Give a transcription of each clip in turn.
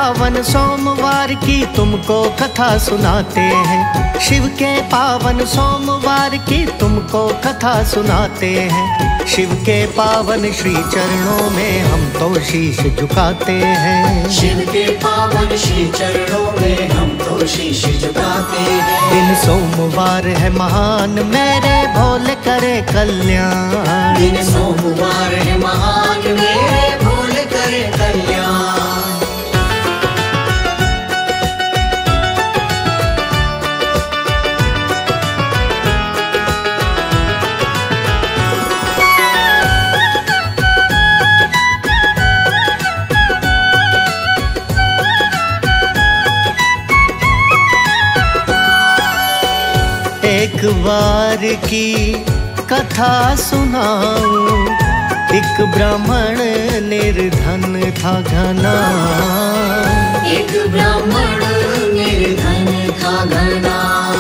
पावन सोमवार की तुमको कथा सुनाते हैं। शिव के पावन सोमवार की तुमको कथा सुनाते हैं। शिव के पावन श्री चरणों में हम तो शीश झुकाते हैं। शिव के पावन श्री चरणों में हम तो शीश झुकाते हैं। दिन सोमवार है महान मेरे भोले करे कल्याण। दिन सोमवार है महान मेरे भोले करे कल्याण। एक बार की कथा सुनाऊं। एक ब्राह्मण निर्धन था घना। एक ब्राह्मण निर्धन था घना।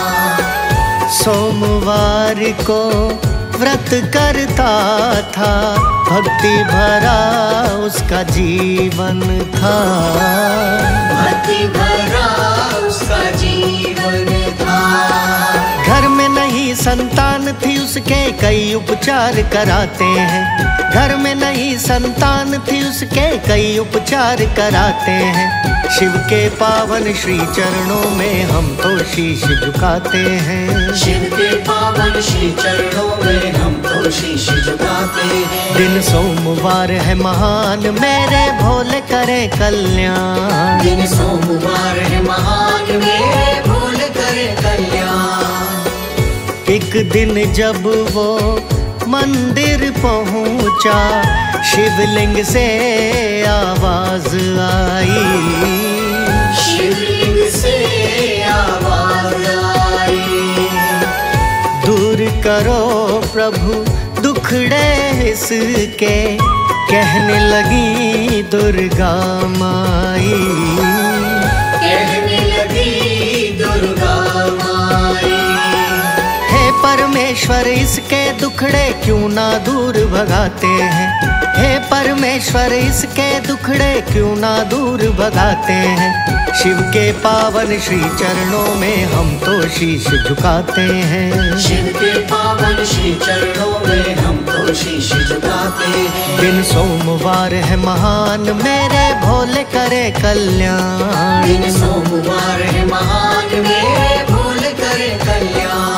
सोमवार को व्रत करता था। भक्ति भरा उसका जीवन था। भक्ति भरा उसका जीवन था। घर में नहीं संतान थी उसके कई उपचार कराते हैं। घर में नहीं संतान थी उसके कई उपचार कराते हैं। शिव के पावन श्री चरणों में हम तो शीश झुकाते हैं। शिव के पावन श्री चरणों में हम तो शीश झुकाते हैं। दिन सोमवार है महान मेरे भोले करे कल्याण। दिन सोमवार है महान मेरे भोले करे कल्याण। एक दिन जब वो मंदिर पहुंचा शिवलिंग से आवाज आई। शिवलिंग से आवाज आई। दूर करो प्रभु दुखड़े इसके, कहने लगी दुर्गा माई। कहने लगी दुर्गा माई। परमेश्वर इसके दुखड़े क्यों ना दूर भगाते हैं। हे परमेश्वर इसके दुखड़े क्यों ना दूर भगाते हैं। शिव के पावन श्री चरणों में हम तो शीश झुकाते हैं। शिव के पावन श्री चरणों में हम तो शीश झुकाते हैं। दिन सोमवार है महान मेरे भोले करे कल्याण। दिन सोमवार है महान मेरे भोले करे कल्याण।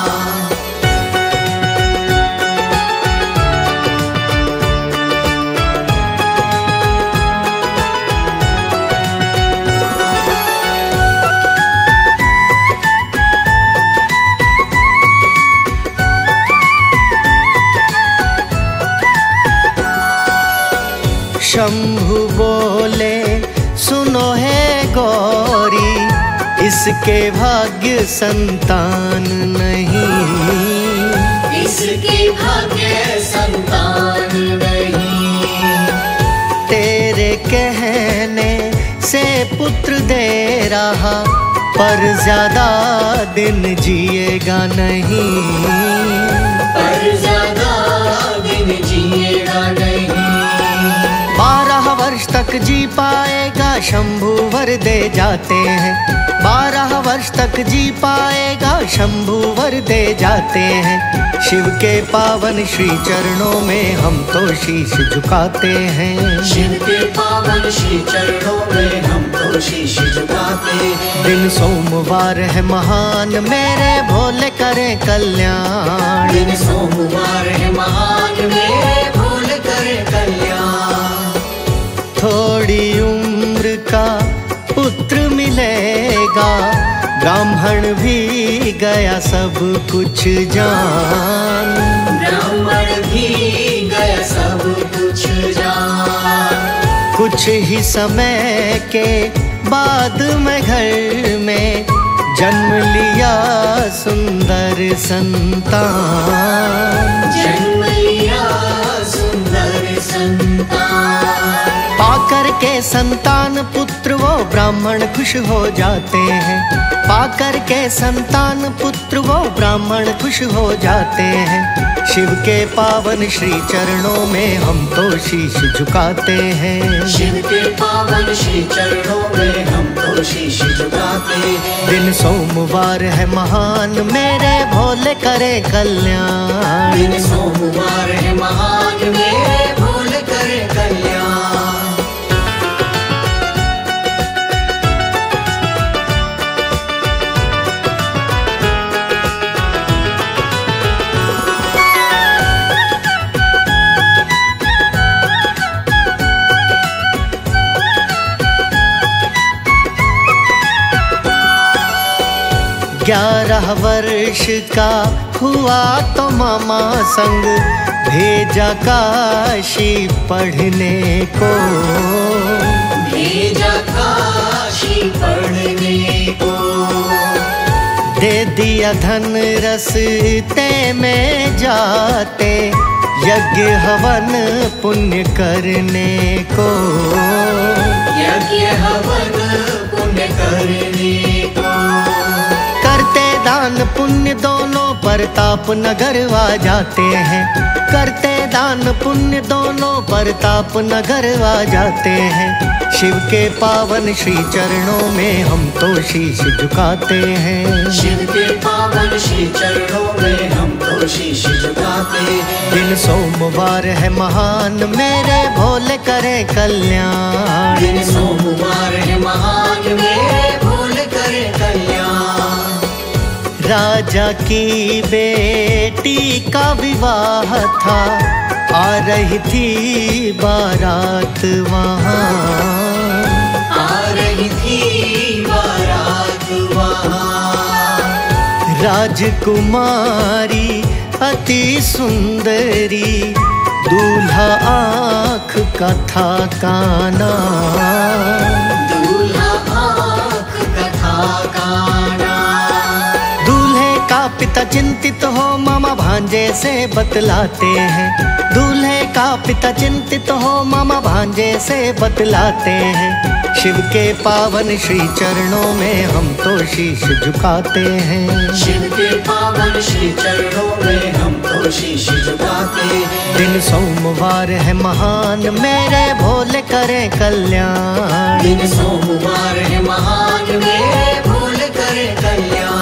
शंभु बोले सुनो है गौरी, इसके भाग्य संतान नहीं। इसके भाग्य संतान नहीं। तेरे कहने से पुत्र दे रहा, पर ज्यादा दिन जिएगा नहीं। पर ज्यादा दिन जिएगा नहीं। 12 वर्ष तक जी पाएगा शंभु वर दे जाते हैं। 12 वर्ष तक जी पाएगा शंभु वर दे जाते हैं। शिव के पावन श्री चरणों में हम तो शीश झुकाते हैं। शिव के पावन श्री चरणों में हम तो शीश झुकाते हैं। दिन सोमवार है महान मेरे भोले करे कल्याण। दिन सोमवार है महान मेरे भोले करे कल्याण। थोड़ी उम्र का पुत्र मिलेगा, ब्राह्मण भी गया सब कुछ जान। ब्राह्मण भी गया सब कुछ जान। कुछ ही समय के बाद में घर में जन्म लिया सुंदर संतान। जन्म लिया सुंदर संतान। पाकर के संतान पुत्र वो ब्राह्मण खुश हो जाते हैं। पाकर के संतान पुत्र वो ब्राह्मण खुश हो जाते हैं। शिव के पावन श्री चरणों में हम तो शीश झुकाते हैं। शिव के पावन श्री चरणों में हम तो शीश झुकाते हैं। दिन सोमवार है महान मेरे भोले करे कल्याण। दिन सोमवार है महान मेरे भोले करे कल्याण। ग्यारह वर्ष का हुआ तो मामा संग भेजा काशी पढ़ने को। भेजा काशी पढ़ने को। दे दिया धन रस्ते में जाते यज्ञ हवन पुण्य करने को। यज्ञ हवन पुण्य करने को। दान पुण्य दोनों प्रताप नगर आ जाते हैं। करते दान पुण्य दोनों प्रताप नगर आ जाते हैं। शिव के पावन श्री चरणों में हम तो शीश झुकाते हैं। शिव के पावन श्री चरणों में हम तो शीश झुकाते हैं। दिन सोमवार है महान मेरे भोले करे कल्याण। दिन सोमवार है महान मेरे भोले करे कल्याण। राजा की बेटी का विवाह था, आ रही थी बारात वहाँ। आ रही थी बारात वहाँ। राजकुमारी अति सुंदरी, दूल्हा आँख का था काना। दूल्हा आँख का था काना। पिता चिंतित हो मामा भांजे से बतलाते हैं। दूल्हे का पिता चिंतित हो मामा भांजे से बतलाते हैं। शिव के पावन श्री चरणों में हम तो शीश झुकाते हैं। शिव के पावन श्री चरणों में हम तो शीश झुकाते हैं। दिन सोमवार है महान मेरे भोले करे कल्याण। दिन सोमवार है महान मेरे भोले करे कल्याण।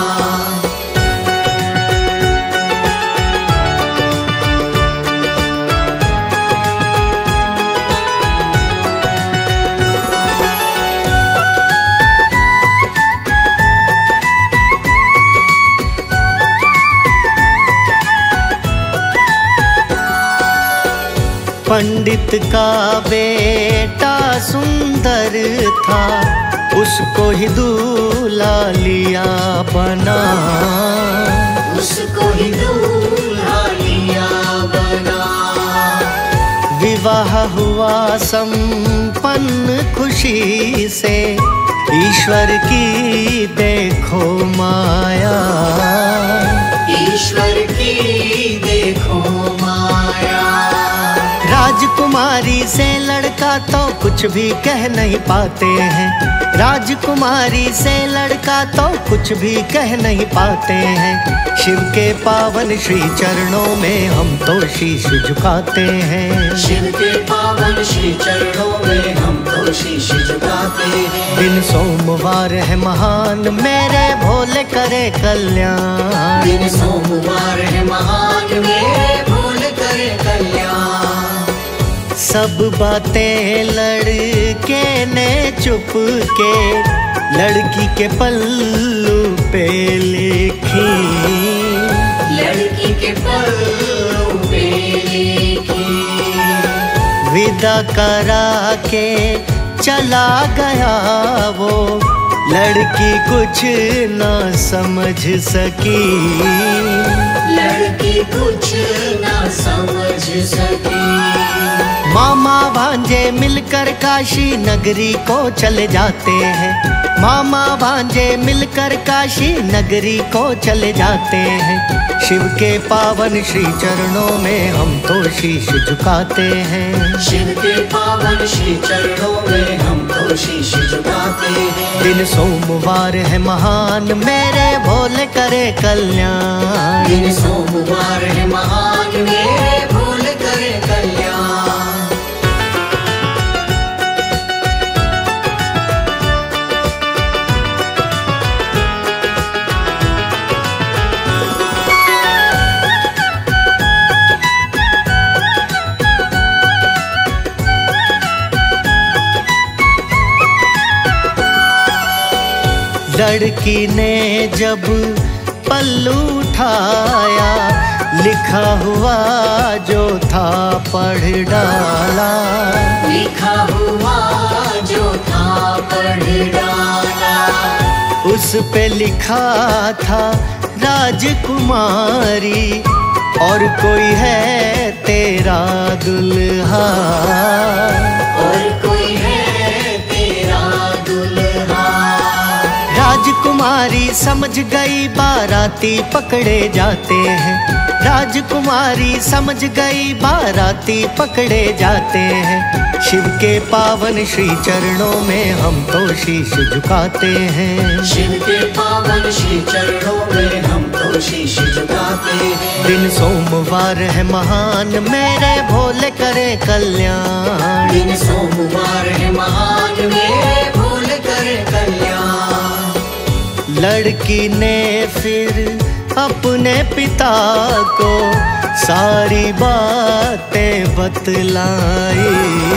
पंडित का बेटा सुंदर था, उसको ही दूल्हा लिया बना। उसको ही दूल्हा लिया बना। विवाह हुआ संपन्न खुशी से, ईश्वर की देखो माया। ईश्वर की देखो माया। राजकुमारी से लड़का तो कुछ भी कह नहीं पाते हैं। राजकुमारी से लड़का तो कुछ भी कह नहीं पाते हैं। शिव के पावन श्री चरणों में हम तो शीश झुकाते हैं। शिव के पावन श्री चरणों में हम तो शीश झुकाते हैं। दिन सोमवार है महान मेरे भोले करे कल्याण। दिन सोमवार है महान मेरे भोले करे कल्याण। सब बातें लड़के ने चुप के लड़की के पल्लू पे लिखी। लड़की के पल्लू पे लिखी। विदा करा के चला गया वो, लड़की कुछ न समझ सकी। लड़की कुछ न समझ सकी। मामा भांजे मिलकर काशी नगरी को चले जाते हैं। मामा भांजे मिलकर काशी नगरी को चले जाते हैं। शिव के पावन श्री चरणों में हम तो शीश झुकाते हैं। शिव के पावन श्री चरणों में हम तो शीश झुकाते हैं। दिन सोमवार है महान, मेरे भोले करे कल्याण। दिन सोमवार है महान, मेरे भोले करे कल्याण। लड़की ने जब पल्लू उठाया, लिखा हुआ जो था पढ़ डाला। लिखा हुआ जो था पढ़ डाला। उस पे लिखा था राजकुमारी, और कोई है तेरा दुल्हा। और कोई है तेरा दुल्हा। राजकुमारी समझ गई बाराती पकड़े जाते हैं। राजकुमारी समझ गई बाराती पकड़े जाते हैं। शिव के पावन श्री चरणों में हम तो शीश झुकाते हैं। शिव के पावन श्री चरणों में हम तो शीश झुकाते हैं। दिन सोमवार है महान, मेरे भोले करे कल्याण। दिन सोमवार है महान, मेरे भोले करे कल्याण। लड़की ने फिर अपने पिता को सारी बातें बतलाई।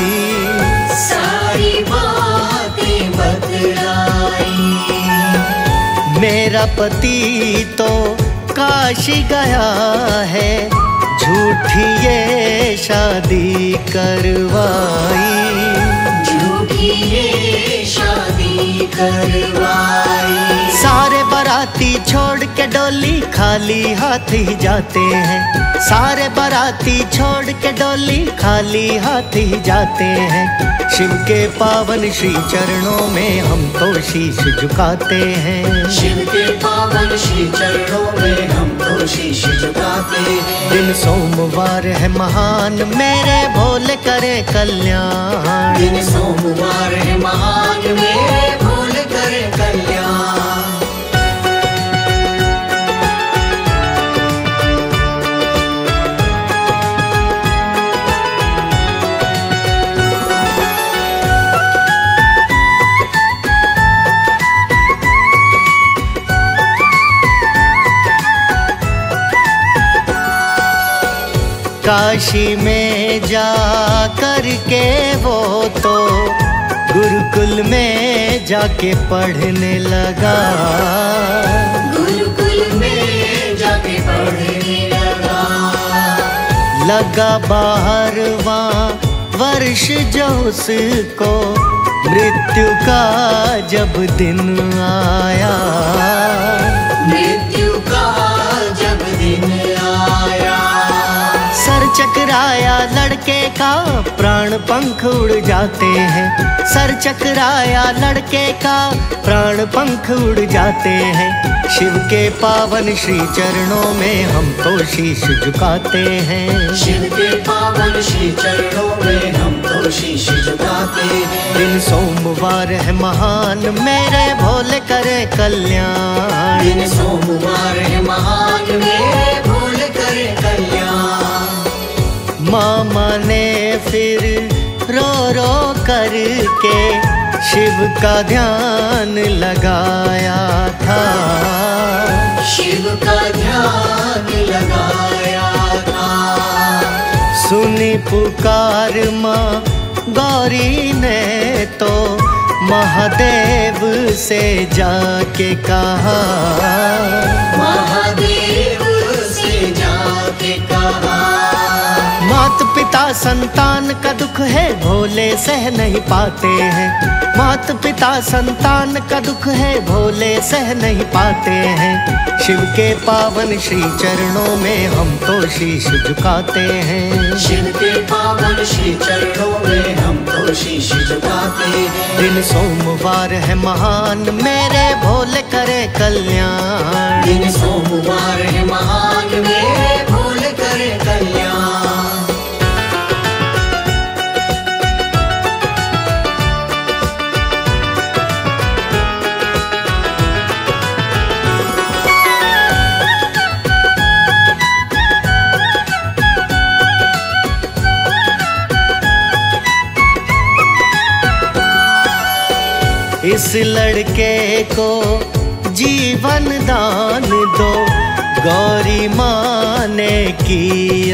सारी बातें बतलाई। मेरा पति तो काशी गया है, झूठी ये शादी करवाई। झूठी ये शादी करवाई। सारे बाराती छोड़ के डोली खाली हाथ ही जाते हैं। सारे बाराती छोड़ के डोली खाली हाथ ही जाते हैं। शिव के पावन श्री चरणों में हम तो शीश झुकाते हैं। शिव के पावन श्री चरणों में हम तो शीश झुकाते हैं। दिन सोमवार है महान, मेरे भोले करे कल्याण। दिन सोमवार है महान, मेरे भोले करे कल्याण। काशी में जा कर के वो तो गुरुकुल में जाके पढ़ने लगा। गुरुकुल में जाके पढ़ने लगा। लगा 12वां वर्ष जो उसको, मृत्यु का जब दिन आया। मृत्यु का जब दिन आया। सर चकराया लड़के का, प्राण पंख उड़ जाते हैं। सर चकराया लड़के का, प्राण पंख उड़ जाते हैं। शिव के पावन श्री चरणों में हम तो शीश झुकाते हैं। शिव के पावन श्री चरणों में हम तो शीश झुकाते हैं। दिन सोमवार है महान, मेरे भोले करे कल्याण। दिन सोमवार है महान, मेरे भोले करे कल्याण। मामा ने फिर रो रो करके शिव का ध्यान लगाया था। शिव का ध्यान लगाया था। सुनी पुकार माँ गौरी ने तो महादेव से जाके कहा। महादेव से जाके कहा। मात पिता संतान का दुख है, भोले सह नहीं पाते हैं। मात पिता संतान का दुख है, भोले सह नहीं पाते हैं। शिव के पावन श्री चरणों में हम तो शीश झुकाते हैं। शिव के पावन श्री चरणों में हम तो शीश झुकाते हैं। दिन सोमवार है महान, मेरे भोले करे कल्याण। दिन सोमवार है महान, इस लड़के को जीवन दान दो, गौरी माँ ने की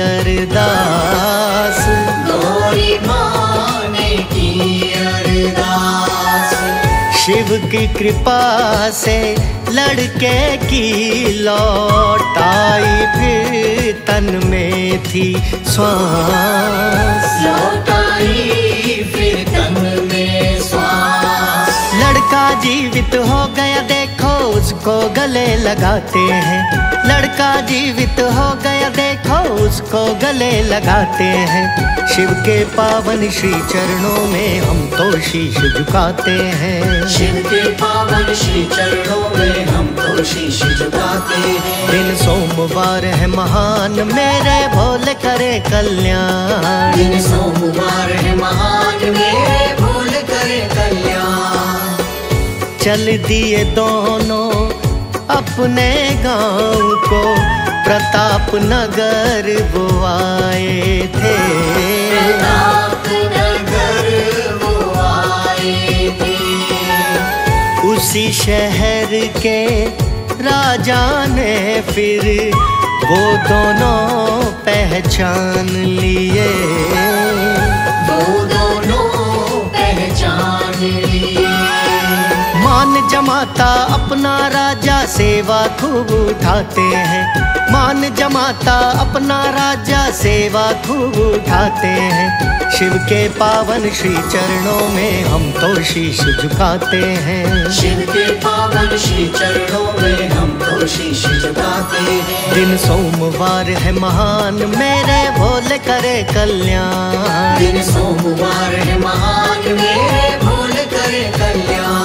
अरदास। गौरी माँ ने की अरदास। शिव की कृपा से लड़के की लौट आई, फिर तन में थी श्वास। लौट आई फिर तन में श्वास। लड़का जीवित हो गया, देखो उसको गले लगाते हैं। लड़का जीवित हो गया, देखो उसको गले लगाते हैं। शिव के पावन श्री चरणों में हम तो शीश झुकाते हैं। शिव के पावन श्री चरणों में हम तो शीश झुकाते हैं। दिन सोमवार है महान, मेरे भोले करे कल्याण। दिन सोमवार है महान, मेरे भोले करे कल्याण। चल दिए दोनों अपने गांव को, प्रताप नगर वो आए थे। प्रताप नगर वो आए थे। उसी शहर के राजा ने फिर वो दोनों पहचान लिए। वो दोनों पहचान लिए। मान जमाता अपना राजा, सेवा खूब उठाते हैं। मान जमाता अपना राजा, सेवा खूब उठाते हैं। शिव के पावन श्री चरणों में हम तो शीश झुकाते हैं। शिव के पावन श्री चरणों में हम तो शीश झुकाते हैं। दिन सोमवार है महान, मेरे भोले करे कल्याण। दिन सोमवार है महान, मेरे भोले करे कल्याण।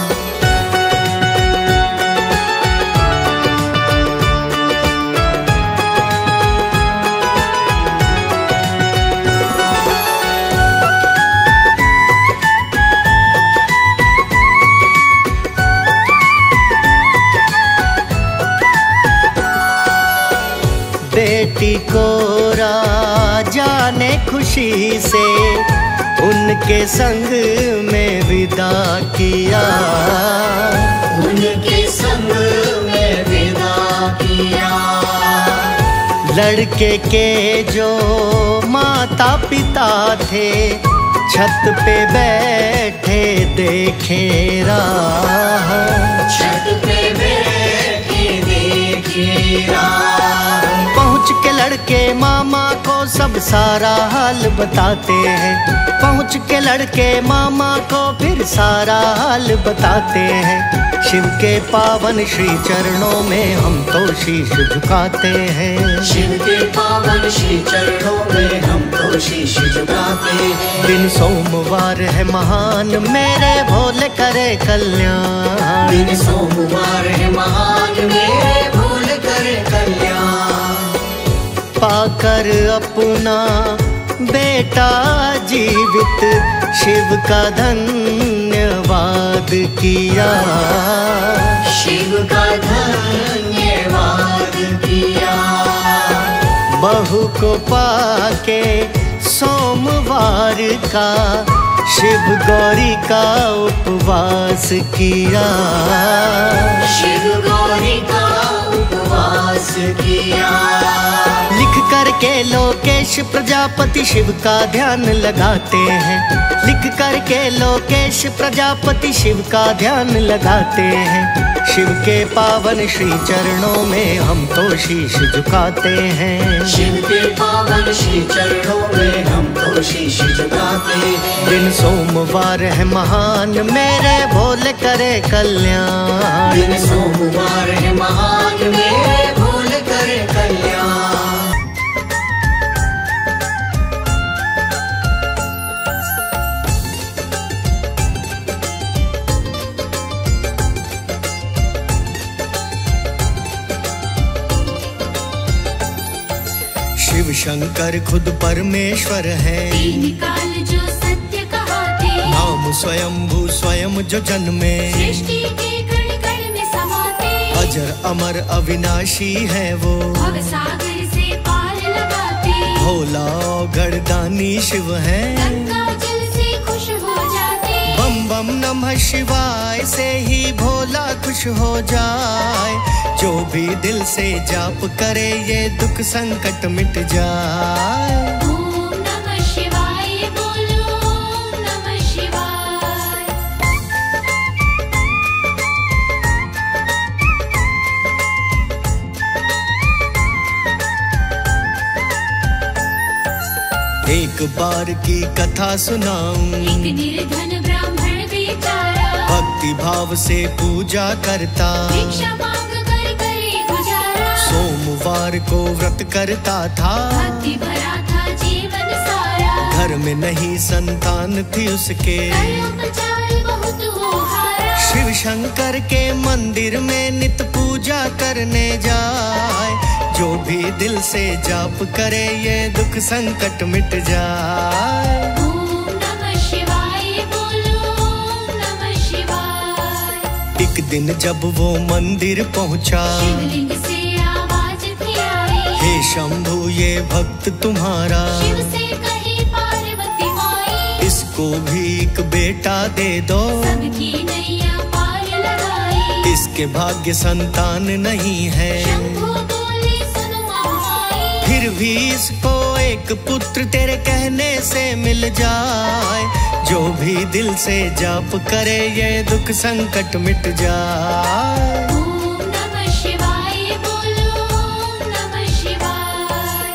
बेटी को राजा ने खुशी से उनके संग में विदा किया। उनके संग में विदा किया। लड़के के जो माता पिता थे, छत पे बैठे देखे राह। छत पे बैठे देखे राह। पहुँच के लड़के मामा को सब सारा हाल बताते हैं। पहुँच के लड़के मामा को फिर सारा हाल बताते हैं। शिव के पावन श्री चरणों में हम तो शीश झुकाते हैं। शिव के पावन श्री चरणों में हम तो शीश झुकाते हैं। दिन सोमवार है महान, मेरे भोले करे कल्याण। दिन सोमवार है महान, मेरे भोले करे कल्याण। पाकर अपना बेटा जीवित, शिव का धन्यवाद किया। शिव का धन्यवाद किया। बहू को पाके सोमवार का शिव गौरी का उपवास किया। शिव गौरी का उपवास किया। लिख करके लोकेश प्रजापति शिव का ध्यान लगाते हैं। लिख करके लोकेश प्रजापति शिव का ध्यान लगाते हैं। शिव के पावन श्री चरणों में हम तो शीश झुकाते हैं। शिव के पावन श्री चरणों में हम तो शीश झुकाते हैं। दिन सोमवार है महान, मेरे भोले करे कल्याण। दिन सोमवार है महान, मेरे भोले करे कल्याण। शिव शंकर खुद परमेश्वर है। तीन काल जो सत्य कहाते, नाम स्वयंभू स्वयं जो जन्मे। सृष्टि के कण कण में समाते, अजर अमर अविनाशी है वो। भव सागर से पार लगाते, भोला गढ़दानी शिव है। गंगा जल से खुश हो जाते, बम बम नमः नमः शिवाय से ही भोला खुश हो जाए। जो भी दिल से जाप करे ये दुख संकट मिट जाए। ओम नमः शिवाय बोलो, ओम नमः शिवाय। एक बार की कथा सुनाऊं, एक निर्धन ब्राह्मण बेचारा भक्ति भाव से पूजा करता, भिक्षा मांग कर करे गुजारा। सोमवार को व्रत करता था, भक्ति भरा था जीवन सारा। घर में नहीं संतान थी उसके, उपचार बहुत हो हारा। शिव शंकर के मंदिर में नित पूजा करने जाए। जो भी दिल से जाप करे ये दुख संकट मिट जाए। ओम नमः शिवाय बोलो, ओम नमः शिवाय। एक दिन जब वो मंदिर पहुंचा, शिवलिंग से आवाज थी आई, हे शंभु ये भक्त तुम्हारा, शिव से कही पार्वती माई, इसको भी एक बेटा दे दो, सबकी नैया पार लगाई। इसके भाग्य संतान नहीं है, शंभू बोले सुनो माई, फिर भी इसको एक पुत्र तेरे कहने से मिल जाए। जो भी दिल से जाप करे ये दुख संकट मिट जाए। ओम नमः शिवाय बोलो, ओम नमः शिवाय।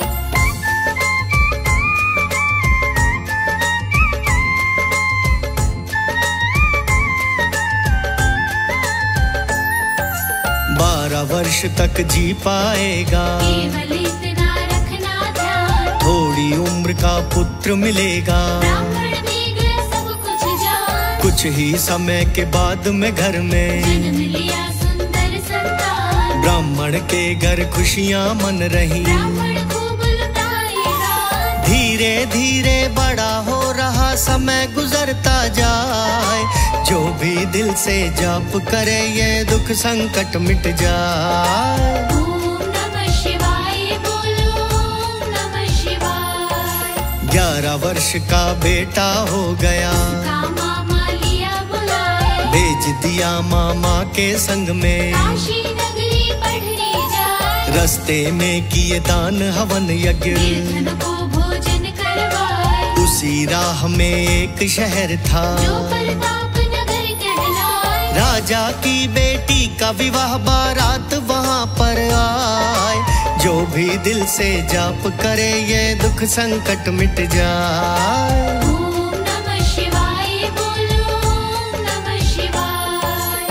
वर्ष तक जी पाएगा, केवल इतना रखना ध्यान, थोड़ी उम्र का पुत्र मिलेगा। ब्राह्मण भी गए सब कुछ जान, कुछ ही समय के बाद में घर में जन्म लिया सुंदर संतान। ब्राह्मण के घर खुशियां मन रही, ब्राह्मण खूब लुटाए दान, धीरे धीरे बड़ा हो रहा समय गुजरता जाए। जो भी दिल से जाप करे ये दुख संकट मिट जाए। ओम नमः शिवाय बोलो, ओम नमः शिवाय। 11 वर्ष का बेटा हो गया, का मामा लिया बुलाए, भेज दिया मामा के संग में। काशी नगरी पढ़ने जाए, रस्ते में किए दान हवन यज्ञ, निर्धन को भोजन करवाए। उसी राह में एक शहर था, जो प्रताप नगर कहलाए, राजा की बेटी का विवाह बारात वहां पर आए। जो भी दिल से जाप करे ये दुख संकट मिट जाए। ओम नमः शिवाय बोलो, ओम नमः शिवाय।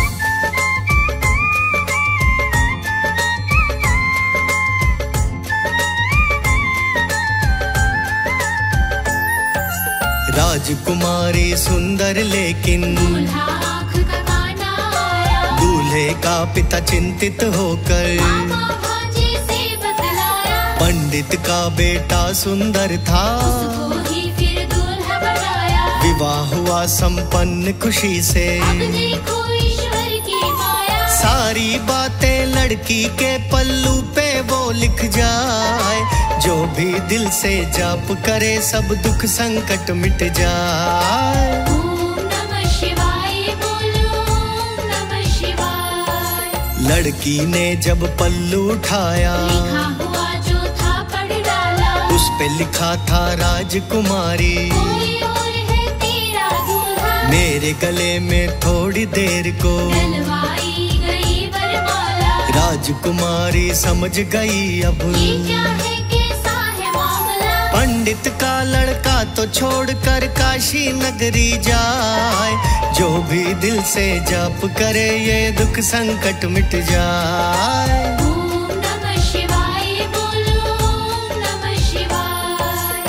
राजकुमारी सुंदर लेकिन दूल्हा आँख का काना आया, दूल्हे का पिता चिंतित होकर मामा भांजे से बतलाया। पंडित का बेटा सुंदर था, उसको ही फिर दूल्हा बनाया। विवाह हुआ संपन्न खुशी से। अब देखो ईश्वर की माया, सारी बातें लड़की के पल्लू पे वो लिख जाए। जो भी दिल से जाप करे सब दुख संकट मिट जाए। ओम नमः शिवाय बोलो, ओम नमः शिवाय। लड़की ने जब पल्लू उठाया, लिखा हुआ जो था पढ़ डाला, उस पे लिखा था राजकुमारी, कोई और है तेरा दूल्हा। मेरे गले में थोड़ी देर को डलवाई गई वरमाला, राजकुमारी समझ गई अब ये क्या है कैसा है मामला। पंडित का लड़का तो छोड़कर काशी नगरी जाए। जो भी दिल से जाप करे ये दुख संकट मिट जाए। ओम नमः शिवाय बोलो, ओम नमः शिवाय।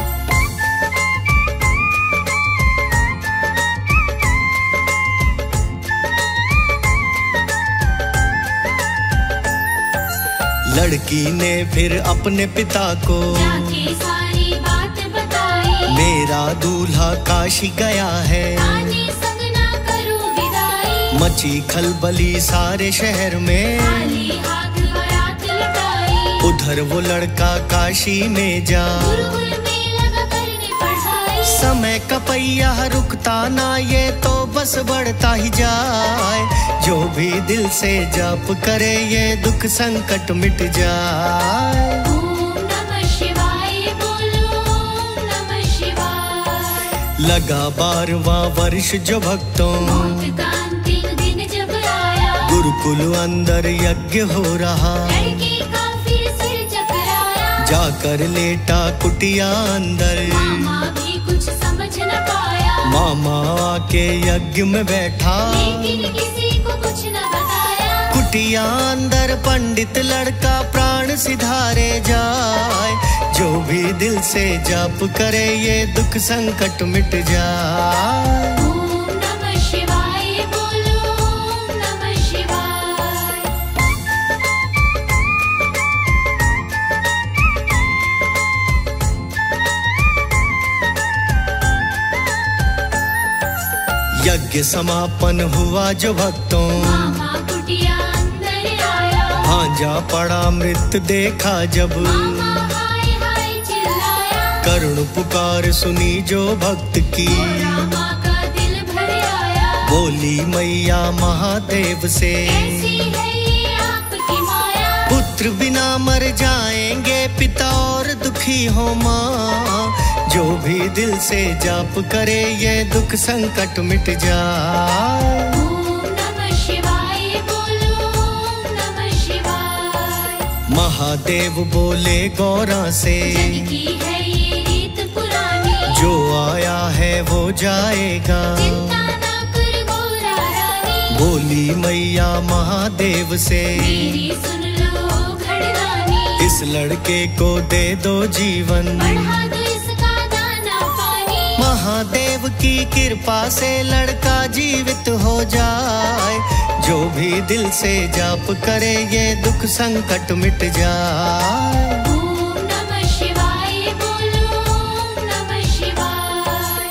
लड़की ने फिर अपने पिता को जाके सारी बात बताई, मेरा दूल्हा काशी गया है। आने संग ना करो विदाई, मची खलबली सारे शहर में, खाली हाथ बारात लुटाई। उधर वो लड़का काशी में जा गुरुकुल में लगा करने पढ़ाई, समय का पहिया रुकता ना, ये तो बस बढ़ता ही जाए। जो भी दिल से जाप करे ये दुख संकट मिट जाए। ओम नमः शिवाय बोलो ओम नमः शिवाय। लगा 12वां वर्ष जो भक्तों, मौत का अंतिम दिन जब आया, गुरुकुल अंदर यज्ञ हो रहा। लड़की का फिर सिर चकराया, जाकर लेटा कुटिया अंदर, मामा भी कुछ समझ न पाया। मामा आके यज्ञ में बैठा, लेकिन किसी को कुछ न बताया। कुटिया अंदर पंडित लड़का प्राण सिधारे जाए। जो भी दिल से जाप करे ये दुख संकट मिट जाए। ओम नमः शिवाय बोलो ओम नमः शिवाय। यज्ञ समापन हुआ जो भक्तों, मामा कुटिया अंदर आया, भांजा पड़ा मृत देखा जब। मामा हाय हाय चिल्लाया, करुण पुकार सुनी जो भक्त की, रामा का दिल भर आया। बोली मैया महादेव से, कैसी है ये आपकी माया। पुत्र बिना मर जाएंगे पिता और दुखी हो माँ। जो भी दिल से जाप करे ये दुख संकट मिट जाए। ओम नमः शिवाय बोलो ओम नमः शिवाय। महादेव बोले गौरा से, जग की है ये रीत पुरानी, जो आया है वो जाएगा। चिंता ना कर गौरा रानी, बोली मैया महादेव से, मेरी सुन लो घड़दानी। इस लड़के को दे दो जीवन, बढ़ा दो इसका दाना पानी। महादेव की कृपा से लड़का जीवित हो जाए। जो भी दिल से जाप करे ये दुख संकट मिट जाए। ओम नमः शिवाय बोलो ओम नमः शिवाय।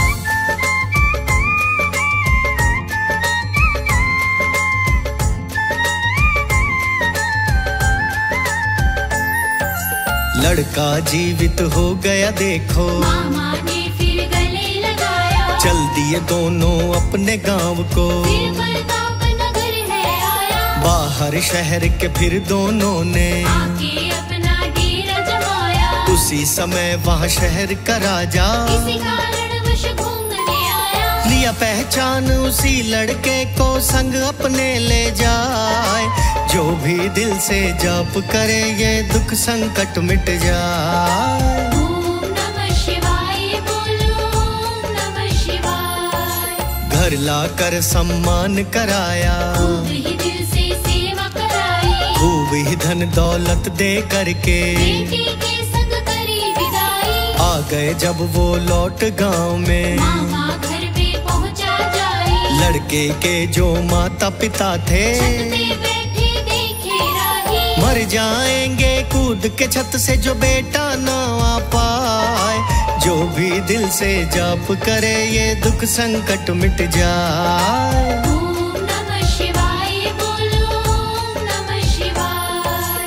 लड़का जीवित हो गया देखो, मामा ने फिर गले लगाया, चल दिए दोनों अपने गांव को। फिर प्रताप नगर है आया, बाहर शहर के फिर दोनों ने आके अपना डेरा जमाया। उसी समय वहाँ शहर का राजा किसी कारणवश घूमने आया, लिया पहचान उसी लड़के को संग अपने ले जाए। जो भी दिल से जाप करे ये दुख संकट मिट जाए। ओम नमः शिवाय बोलो ओम नमः शिवाय। घर लाकर सम्मान कराया, खूब ही दिल से सेवा कराई, खूब ही धन दौलत दे करके बेटी के संग करी विदाई। आ गए जब वो लौट गांव में, मामा घर पे पहुंचा जाए, लड़के के जो माता पिता थे छत पे बैठे देखे राही। मर जाएंगे कूद के छत से जो बेटा ना आ पाए। जो भी दिल से जाप करे ये दुख संकट मिट जाए। ओम नमः शिवाय बोलो ओम नमः शिवाय।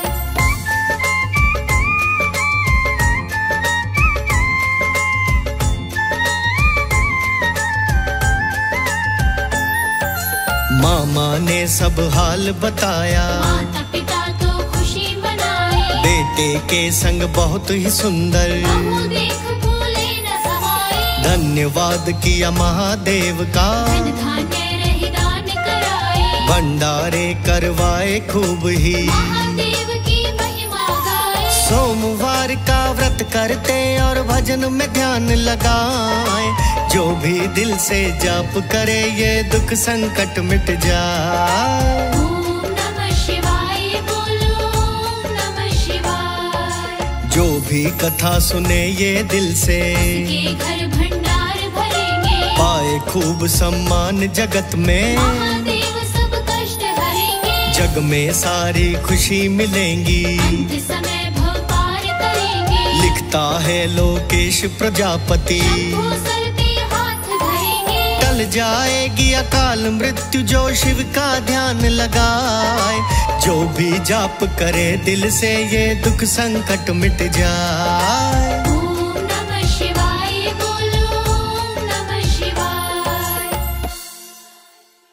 मामा ने सब हाल बताया, माता पिता तो खुशी मनाए, बेटे के संग बहुत ही सुंदर बहू देख भूले न समाए। धन्यवाद किया महादेव का, धन धान्य रही दान कराए, भंडारे करवाए खूब ही। महादेव की महिमा गाए, सोमवार का व्रत करते और भजन में ध्यान लगाए। जो भी दिल से जाप करे ये दुख संकट मिट जाए। ओम नमः शिवाय बोलो ओम नमः शिवाय। जो भी कथा सुने ये दिल से, के घर भंडार भरेंगे, पाए खूब सम्मान जगत में। महादेव सब कष्ट हरेंगे, जग में सारी खुशी मिलेंगी। अंत समय भव पार करेंगे, लिखता है लोकेश प्रजापति। शंभू सर पे हाथ धरेंगे, टल जाएगी अकाल मृत्यु जो शिव का ध्यान लगाए। जो भी जाप करे दिल से ये दुख संकट मिट जाए।